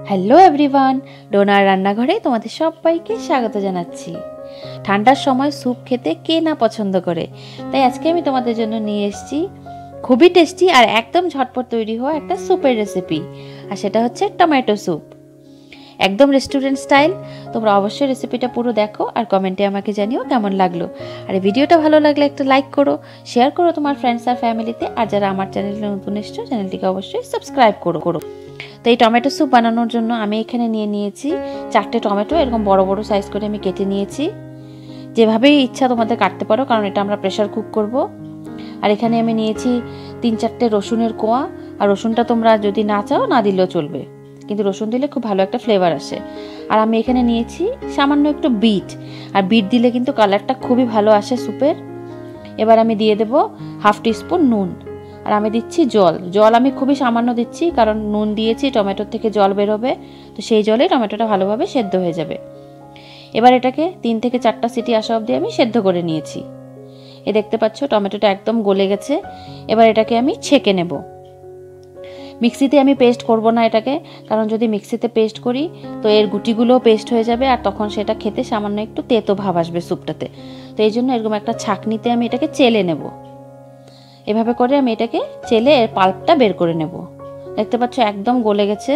Hello everyone, donor রান্নাঘরে তোমাদের সবাইকে স্বাগত জানাচ্ছি। ঠান্ডার সময় স্যুপ খেতে কে না পছন্দ করে, তাই আজকে আমি তোমাদের জন্য নিয়ে এসেছি খুবই টেস্টি আর একদম ঝটপট তৈরি হওয়া একটা স্যুপের রেসিপি। আর সেটা হচ্ছে টমেটো স্যুপ, একদম রেস্টুরেন্ট স্টাইল। তোমরা অবশ্যই রেসিপিটা পুরো দেখো আর কমেন্টে আমাকে জানিও কেমন লাগলো। আর এই ভিডিওটা ভালো লাগলে একটা লাইক করো, শেয়ার করো তোমার ফ্রেন্ডস আর ফ্যামিলিতে। আর যারা আমার চ্যানেলে নতুন এসছো চ্যানেলটিকে অবশ্যই সাবস্ক্রাইব করো। তো এই টমেটো স্যুপ বানানোর জন্য আমি এখানে নিয়েছি 4টে টমেটো, এরকম বড় বড় সাইজ করে আমি কেটে নিয়েছি। যেভাবেই ইচ্ছা তোমাদের কাটতে পারো, কারণ এটা আমরা প্রেশার কুক করব। আর এখানে আমি নিয়েছি 3-4টে রসুনের কোয়া। আর রসুনটা তোমরা যদি না চাও না দিলেও চলবে, কিন্তু রসুন দিলে খুব ভালো একটা ফ্লেভার আসে। আর আমি এখানে নিয়েছি সামান্য একটু বিট, আর বিট দিলে কিন্তু কালারটা খুবই ভালো আসে স্যুপের। এবার আমি দিয়ে দেব 1/2 টিস্পুন নুন। আর আমি দিচ্ছি জল আমি খুবই সামান্য দিচ্ছি, কারণ নুন দিয়েছি, টমেটোর থেকে জল বেরোবে, তো সেই জলে টমেটোটা ভালোভাবে সেদ্ধ হয়ে যাবে। এবার এটাকে 3 থেকে 4টা সিটি আসা অবধি আমি সেদ্ধ করে নিয়েছি। এ দেখতে পাচ্ছ টমেটোটা একদম গলে গেছে। এবার এটাকে আমি ছেঁকে নেব। মিক্সিতে আমি পেস্ট করব না এটাকে, কারণ যদি মিক্সিতে পেস্ট করি তো এর গুটিগুলোও পেস্ট হয়ে যাবে, আর তখন সেটা খেতে সামান্য একটু তেতো ভাব আসবে স্যুপটাতে। তো এই জন্য এরকম একটা ছাঁকনিতে আমি এটাকে চেলে নেব। এভাবে করে আমি এটাকে চেলে এর পাল্পটা বের করে নেব। দেখতে পাচ্ছ একদম গলে গেছে।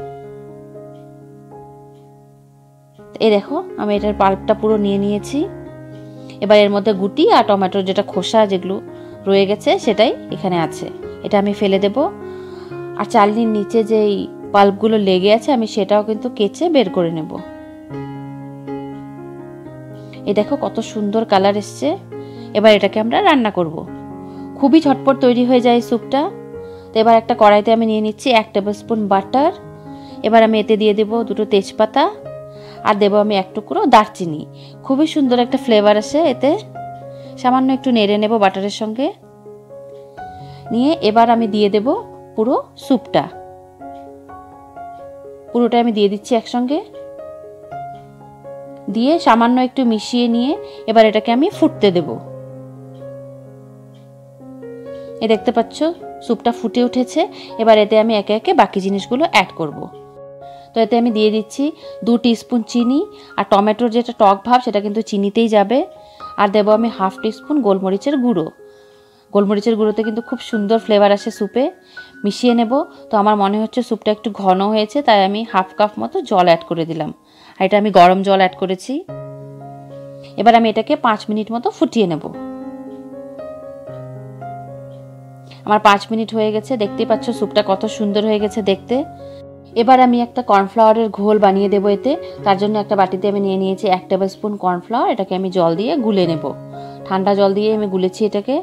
এই দেখো আমি এটার পাল্পটা পুরো নিয়ে নিয়েছি। এবার এর মধ্যে গুটি আর টমেটোর যেটা খোসা যেগুলো রয়ে গেছে সেটাই এখানে আছে, এটা আমি ফেলে দেব। আর চালনির নিচে যেই পাল্পগুলো লেগে আছে আমি সেটাও কিন্তু কেচে বের করে নেব। এই দেখো কত সুন্দর কালার এসছে। এবার এটাকে আমরা রান্না করব। খুবই ঝটপট তৈরি হয়ে যায় স্যুপটা। তো এবার একটা কড়াইতে আমি নিয়ে নিচ্ছি 1 টেবিলস্পুন বাটার। এবার আমি এতে দিয়ে দেব 2টো তেজপাতা, আর দেবো আমি 1 টুকরো দারচিনি। খুবই সুন্দর একটা ফ্লেভার আসে এতে। সামান্য একটু নেড়ে নেব বাটারের সঙ্গে নিয়ে। এবার আমি দিয়ে দেব পুরো স্যুপটা, পুরোটা আমি দিয়ে দিচ্ছি একসঙ্গে দিয়ে সামান্য একটু মিশিয়ে নিয়ে এবার এটাকে আমি ফুটতে দেব। এই দেখতে পাচ্ছ স্যুপটা ফুটে উঠেছে। এবার এতে আমি একে একে বাকি জিনিসগুলো অ্যাড করব। তো এতে আমি দিয়ে দিচ্ছি 2 টিস্পুন চিনি, আর টমেটোর যেটা টক ভাব সেটা কিন্তু চিনিতেই যাবে। আর দেবো আমি 1/2 টিস্পুন গোলমরিচের গুঁড়ো। গোলমরিচের গুঁড়োতে কিন্তু খুব সুন্দর ফ্লেভার আসে স্যুপে। মিশিয়ে নেব। তো আমার মনে হচ্ছে স্যুপটা একটু ঘন হয়েছে, তাই আমি 1/2 কাপ মতো জল অ্যাড করে দিলাম। আর এটা আমি গরম জল অ্যাড করেছি। এবার আমি এটাকে 5 মিনিট মতো ফুটিয়ে নেব। আমার 5 মিনিট হয়ে গেছে। দেখতেই পাচ্ছ স্যুপটা কত সুন্দর হয়ে গেছে দেখতে। এবার আমি একটা কর্নফ্লাওয়ারের ঘোল বানিয়ে দেবো এতে। তার জন্য একটা বাটিতে আমি নিয়ে নিয়েছি 1 টেবিলস্পুন কর্নফ্লাওয়ার। এটাকে আমি জল দিয়ে গুলে নেব। ঠান্ডা জল দিয়ে আমি গুলেছি এটাকে।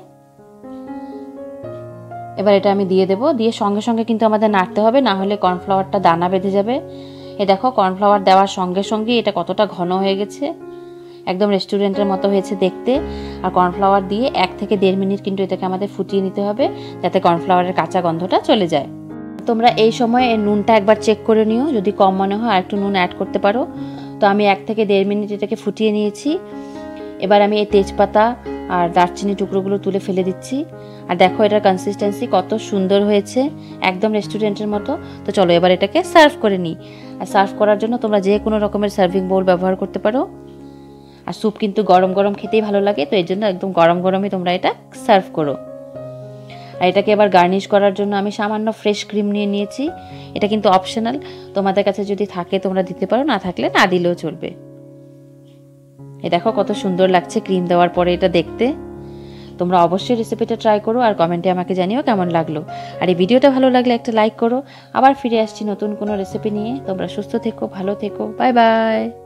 এবার এটা আমি দিয়ে দেবো, দিয়ে সঙ্গে সঙ্গে কিন্তু আমাদের নাড়তে হবে, না হলে কর্নফ্লাওয়ারটা দানা বেঁধে যাবে। এ দেখো কর্নফ্লাওয়ার দেওয়ার সঙ্গে সঙ্গে এটা কতটা ঘন হয়ে গেছে, একদম রেস্টুরেন্টের মতো হয়েছে দেখতে। আর কর্নফ্লাওয়ার দিয়ে 1 থেকে 1.5 মিনিট কিন্তু এটাকে আমাদের ফুটিয়ে নিতে হবে, যাতে কর্নফ্লাওয়ারের কাঁচা গন্ধটা চলে যায়। তোমরা এই সময় এর নুনটা একবার চেক করে নিও, যদি কম মনে হয় আর একটু নুন অ্যাড করতে পারো। তো আমি 1 থেকে 1.5 মিনিট এটাকে ফুটিয়ে নিয়েছি। এবার আমি এই তেজপাতা আর দারচিনি টুকরোগুলো তুলে ফেলে দিচ্ছি। আর দেখো এটার কনসিস্টেন্সি কত সুন্দর হয়েছে, একদম রেস্টুরেন্টের মতো। তো চলো এবার এটাকে সার্ভ করে নিই। আর সার্ভ করার জন্য তোমরা যে কোনো রকমের সার্ভিং বোল ব্যবহার করতে পারো। আর স্যুপ কিন্তু গরম গরম খেতেই ভালো লাগে, তো এর জন্য একদম গরম গরমই তোমরা এটা সার্ভ করো। আর এটাকে এবার গার্নিশ করার জন্য আমি সামান্য ফ্রেশ ক্রিম নিয়ে নিয়েছি। এটা কিন্তু অপশনাল, তোমাদের কাছে যদি থাকে তোমরা দিতে পারো, না থাকলে না দিলেও চলবে। এই দেখো কত সুন্দর লাগছে ক্রিম দেওয়ার পরে এটা দেখতে। তোমরা অবশ্যই রেসিপিটা ট্রাই করো আর কমেন্টে আমাকে জানিও কেমন লাগলো। আর এই ভিডিওটা ভালো লাগলে একটা লাইক করো। আবার ফিরে আসছি নতুন কোনো রেসিপি নিয়ে। তোমরা সুস্থ থেকো, ভালো থেকো, বাই বাই।